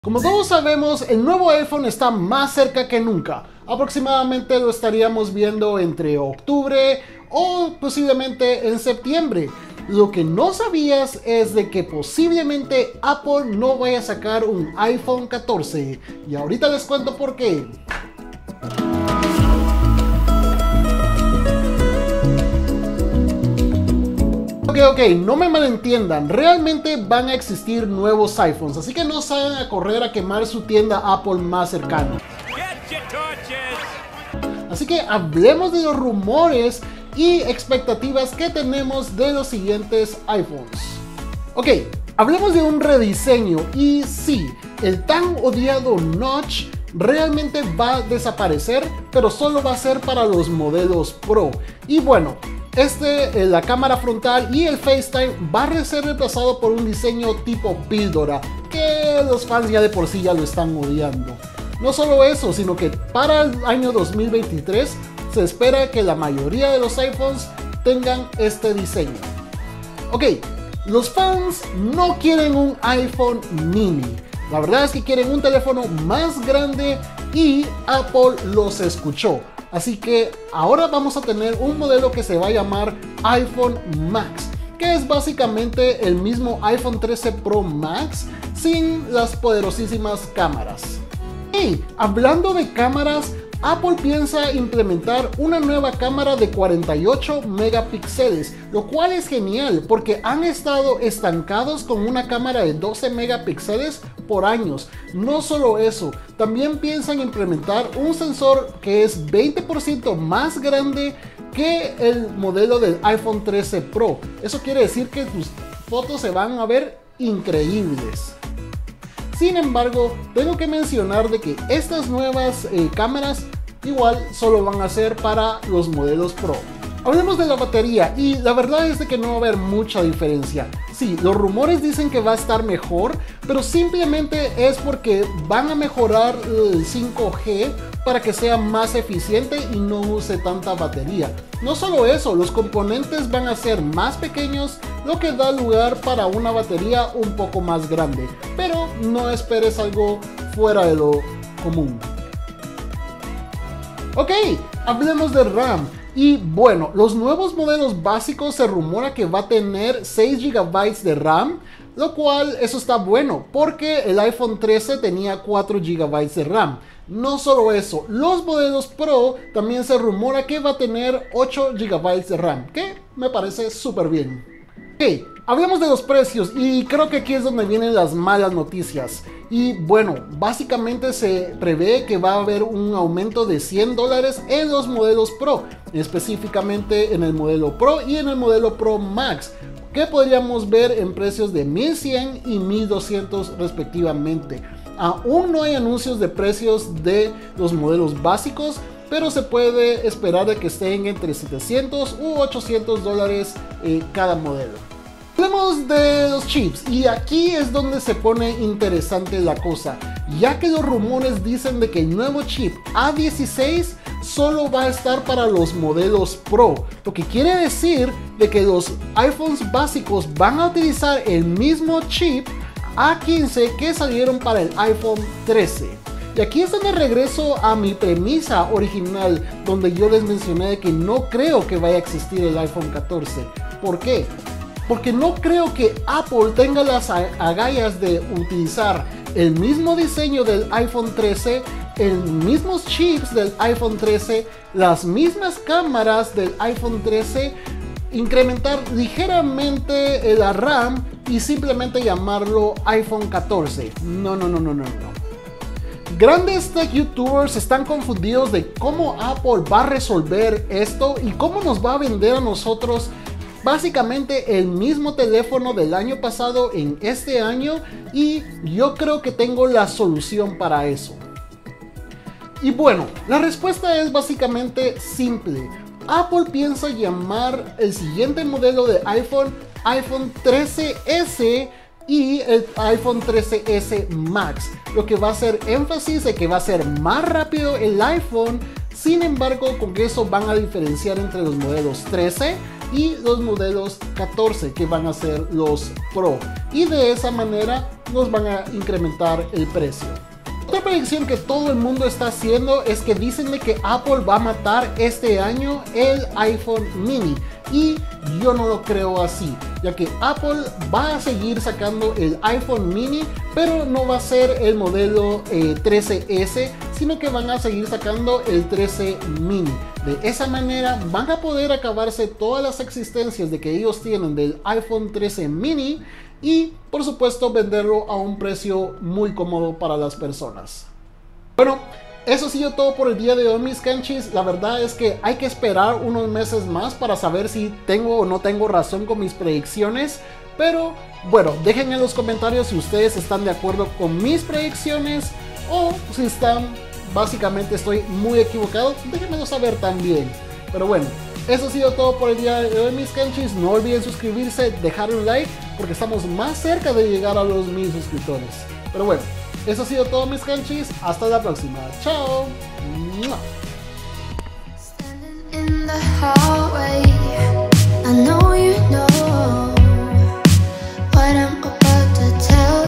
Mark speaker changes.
Speaker 1: Como todos sabemos, el nuevo iPhone está más cerca que nunca. Aproximadamente lo estaríamos viendo entre octubre o posiblemente en septiembre. Lo que no sabías es de que posiblemente Apple no vaya a sacar un iPhone 14. Y ahorita les cuento por qué. Ok, no me malentiendan, realmente van a existir nuevos iPhones, así que no salgan a correr a quemar su tienda Apple más cercana. Así que hablemos de los rumores y expectativas que tenemos de los siguientes iPhones. Ok, hablemos de un rediseño y sí, el tan odiado Notch realmente va a desaparecer, pero solo va a ser para los modelos Pro. Y bueno, la cámara frontal y el FaceTime va a ser reemplazado por un diseño tipo píldora, que los fans ya de por sí ya lo están odiando. No solo eso, sino que para el año 2023 se espera que la mayoría de los iPhones tengan este diseño. Ok, los fans no quieren un iPhone mini. La verdad es que quieren un teléfono más grande y Apple los escuchó. Así que ahora vamos a tener un modelo que se va a llamar iPhone Max, que es básicamente el mismo iPhone 13 Pro Max sin las poderosísimas cámaras. Y hablando de cámaras, Apple piensa implementar una nueva cámara de 48 megapíxeles, lo cual es genial porque han estado estancados con una cámara de 12 megapíxeles por años. No solo eso, también piensan implementar un sensor que es 20% más grande que el modelo del iPhone 13 Pro. Eso quiere decir que tus fotos se van a ver increíbles. Sin embargo, tengo que mencionar de que estas nuevas cámaras igual solo van a ser para los modelos Pro. Hablemos de la batería y la verdad es de que no va a haber mucha diferencia. Sí, los rumores dicen que va a estar mejor, pero simplemente es porque van a mejorar el 5G para que sea más eficiente y no use tanta batería. No solo eso, los componentes van a ser más pequeños, lo que da lugar para una batería un poco más grande, pero no esperes algo fuera de lo común. Ok, hablemos de RAM. Y bueno, los nuevos modelos básicos se rumora que va a tener 6 GB de RAM, lo cual eso está bueno porque el iPhone 13 tenía 4 GB de RAM. No solo eso, los modelos Pro también se rumora que va a tener 8 GB de RAM, que me parece súper bien. Ok, hablemos de los precios y creo que aquí es donde vienen las malas noticias. Y bueno, básicamente se prevé que va a haber un aumento de $100 en los modelos Pro, específicamente en el modelo Pro y en el modelo Pro Max, que podríamos ver en precios de $1,100 y $1,200 respectivamente. Aún no hay anuncios de precios de los modelos básicos, pero se puede esperar de que estén entre $700 u $800 cada modelo. Hablemos de los chips y aquí es donde se pone interesante la cosa, ya que los rumores dicen de que el nuevo chip A16 solo va a estar para los modelos Pro, lo que quiere decir de que los iPhones básicos van a utilizar el mismo chip A15 que salieron para el iPhone 13. Y aquí es donde regreso a mi premisa original, donde yo les mencioné que no creo que vaya a existir el iPhone 14. ¿Por qué? Porque no creo que Apple tenga las agallas de utilizar el mismo diseño del iPhone 13, los mismos chips del iPhone 13, las mismas cámaras del iPhone 13, incrementar ligeramente la RAM y simplemente llamarlo iPhone 14. No. Grandes tech youtubers están confundidos de cómo Apple va a resolver esto y cómo nos va a vender a nosotros básicamente el mismo teléfono del año pasado en este año, y yo creo que tengo la solución para eso. Y bueno, la respuesta es básicamente simple. Apple piensa llamar el siguiente modelo de iPhone 13S y el iPhone 13S Max, lo que va a hacer énfasis de que va a ser más rápido el iPhone. Sin embargo, con eso van a diferenciar entre los modelos 13, y los modelos 14 que van a ser los Pro, y de esa manera nos van a incrementar el precio. Otra predicción que todo el mundo está haciendo es que dicen de que Apple va a matar este año el iPhone mini, y yo no lo creo así, ya que Apple va a seguir sacando el iPhone mini, pero no va a ser el modelo 13S, sino que van a seguir sacando el 13 mini. De esa manera van a poder acabarse todas las existencias de que ellos tienen del iPhone 13 mini y por supuesto venderlo a un precio muy cómodo para las personas. Bueno, eso ha sido todo por el día de hoy, mis canchis. La verdad es que hay que esperar unos meses más para saber si tengo o no tengo razón con mis predicciones. Pero bueno, dejen en los comentarios si ustedes están de acuerdo con mis predicciones o si están, básicamente estoy muy equivocado. Déjenmelo saber también. Pero bueno, eso ha sido todo por el día de hoy, mis canchis. No olviden suscribirse, dejar un like, porque estamos más cerca de llegar a los 1000 suscriptores. Pero bueno, eso ha sido todo, mis canchis. Hasta la próxima. Chao.